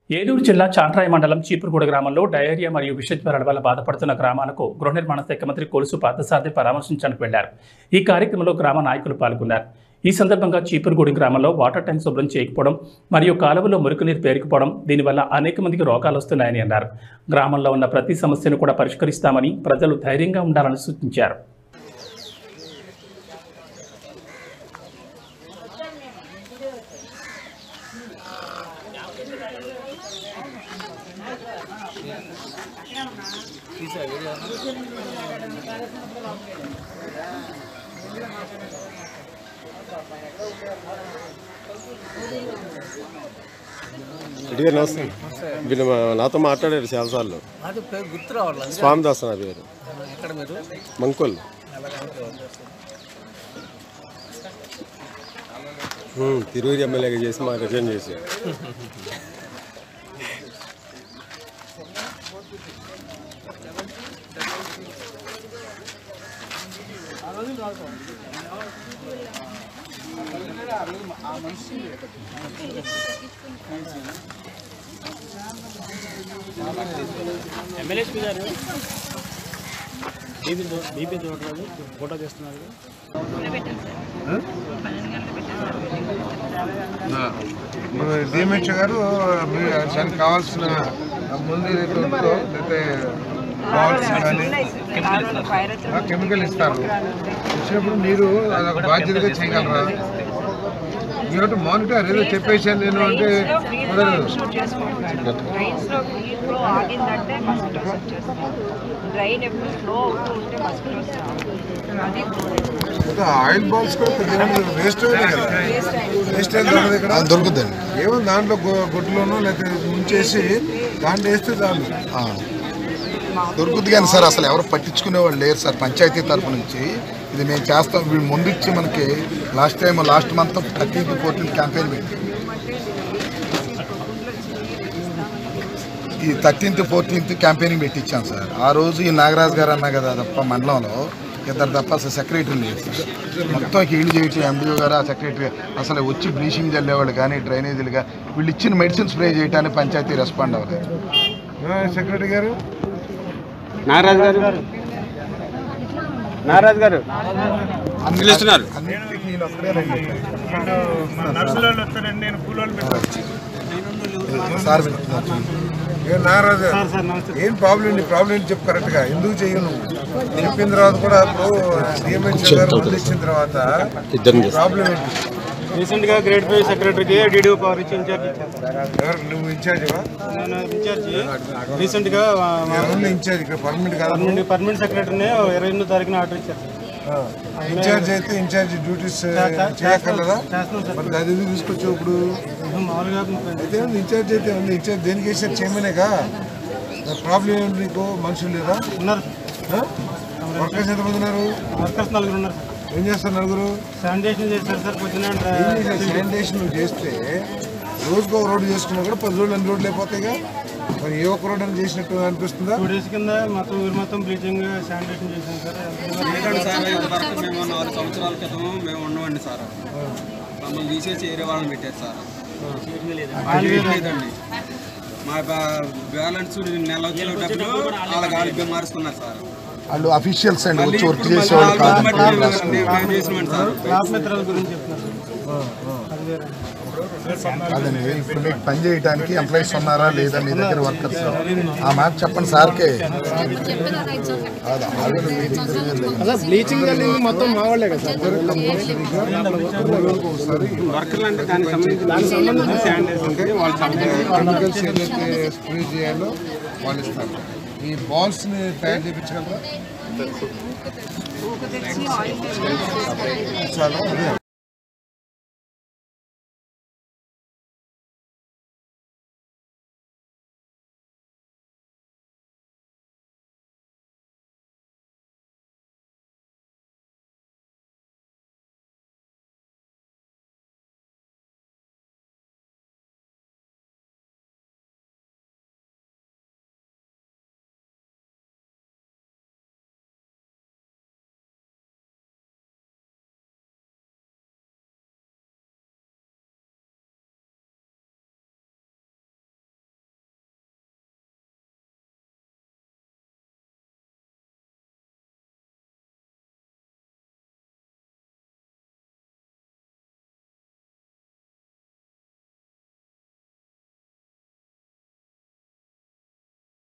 ఏలూరు జిల్లా చాంట్రాయి మండలం చీపురుగూడ గ్రామంలో డయేరియా మరియు విషజ్వరాల వల్ల బాధపడుతున్న గ్రామాలకు గృహ నిర్మాణ శాఖ మంత్రి కొలుసు పార్థసారథి పరామర్శించడానికి వెళ్లారు. ఈ కార్యక్రమంలో గ్రామ నాయకులు పాల్గొన్నారు. ఈ సందర్భంగా చీపురుగూడి గ్రామంలో వాటర్ ట్యాంక్ శుభ్రం చేయకపోవడం మరియు కాలువలో మురుగునీరు పేరుకుపోవడం దీనివల్ల అనేక మందికి రోగాలు వస్తున్నాయని అన్నారు. గ్రామంలో ఉన్న ప్రతి సమస్యను కూడా పరిష్కరిస్తామని ప్రజలు ధైర్యంగా ఉండాలని సూచించారు. నాతో మాట్లాడారు చాలాసార్లు. స్వామిదాస్ నా పేరు, మంకోల్. తిరువురి ఎమ్మెల్యేగా చేసి మా రిజైన్ చేశారు. ఫోటో చేస్తున్నారు. డిఎంహెచ్ గారు దానికి కావాల్సిన ముందు లేకపోతే బాల్స్ కానీ కెమికల్ ఇస్తారు. ఇచ్చినప్పుడు మీరు అదొక బాధ్యతగా చేయగలరా? మీరు మానిటర్ ఏదో చెప్పేసాను నేను అంటే ఆయిల్ బాల్స్ కూడా వేస్ట్ అవుతాయి కదా, వేస్ట్ అవుతుంది ఇక్కడ దొరుకుతుంది. ఏమో దాంట్లో గుడ్లోనో లేకపోతే ముంచేసి దాంట్లో వేస్తే చాలు దొరుకుతుంది. కానీ సార్ అసలు ఎవరు పట్టించుకునే వాళ్ళు లేరు సార్. పంచాయతీ తరఫు నుంచి ఇది మేము చేస్తాం. వీళ్ళు ముందు ఇచ్చి మనకి last month 13th 14th campaign పెట్టి ఈ 13th 14th క్యాంపెయినింగ్ పెట్టించాం సార్. ఆ రోజు ఈ నాగరాజు గారు అన్నా కదా తప్ప మండలంలో ఇద్దరు తప్ప అసలు సెక్రటరీ లేదు సార్. మొత్తం హీల్ చేయటం ఎండిఓ గారు, ఆ సెక్రటరీ అసలు వచ్చి బ్లీచింగ్ చల్లేవాళ్ళు కానీ డ్రైనేజీలుగా వీళ్ళు ఇచ్చిన మెడిసిన్ స్ప్రే చేయడానికి పంచాయతీ రెస్పాండ్ అవ్వలేదు. సెక్రటరీ గారు నాగరాజు గారు అందిస్తున్నారు. నాగరాజు ఏం ప్రాబ్లం చెప్పు కరెక్ట్గా. ఎందుకు చెయ్యను చెప్పిన తర్వాత కూడా డిఎంహెచ్ గారు ముందు ఇచ్చిన తర్వాత ప్రాబ్లం ఏంటి? రీసెంట్ గా గ్రేడ్ 5 సెక్రటరీకి డీడీఓ పవర్ ఇచ్చి ఇన్ఛార్జ్ ఇచ్చారు. ఎవరు నువ్వు ఇన్ఛార్జివా? ఇన్ఛార్జ్ రీసెంట్ గా ఇన్ఛార్జ్ ఇక్కడ పర్మనెంట్ కాదు, పర్మనెంట్ సెక్రటరీని 28వ తారీఖున ఆర్డర్ ఇచ్చారు. ఇన్ఛార్జ్ అయితే ఇన్ఛార్జ్ డ్యూటీస్ చేయక్కర్లేదా? మరి అది ఎందుకు తీసుకొచ్చావు ఇప్పుడు? మామూలుగా అయితే ఇన్ఛార్జ్ అయితే ఉంది. ఇన్ఛార్జ్ దేనికి వేసారు? చేయమనేగా. ప్రాబ్లం ఏంటి నీకు? మనుషులు లేదా? ఉన్నారు. వర్కర్స్ ఎంతమంది ఉన్నారు? వర్కర్స్ 4 ఉన్నారు. ఏం చేస్తారు నలుగురు? శానిటేషన్ చేస్తారు సార్. పొద్దున శానిటేషన్ నువ్వు చేస్తే రోజుకో రోడ్డు చేసుకున్నా కూడా 10 రోజులు అన్ని రోడ్లు అయిపోతాయిగా. మరి ఏ ఒక్క రోడ్డు అని చేసినట్టు అనిపిస్తుందా? 2 days కింద మొత్తం ఊరు మొత్తం బ్లీచింగ్ శానిటేషన్ చేసాం సార్. మేము 4 సంవత్సరాల క్రితం మేము ఉండవండి సార్. మమ్మల్ని తీసేసి వేరే వాళ్ళని పెట్టారు సార్. లేదండి, మా బ్యాలెన్స్ నెల వచ్చిన డబ్బులు వాళ్ళ గాలికి మారుస్తున్నారు సార్. వాళ్ళు అఫీషియల్స్ అండి, వచ్చి వర్క్ చేసేవాళ్ళు కాదు. అదండి ఇప్పుడు మీకు పని చేయడానికి ఎంప్లాయీస్ ఉన్నారా లేదా మీ దగ్గర వర్కర్స్? ఆ మాట చెప్పండి సార్కే. బ్లీచింగ్ మొత్తం మా వాళ్ళే కదా సార్. వర్కర్లు అంటే దానికి కెమికల్స్ ఏదైతే స్ప్రే చేయాలో వాళ్ళు ఇస్తారు. ఈ బాల్స్ని తయారు చేయించగలరా?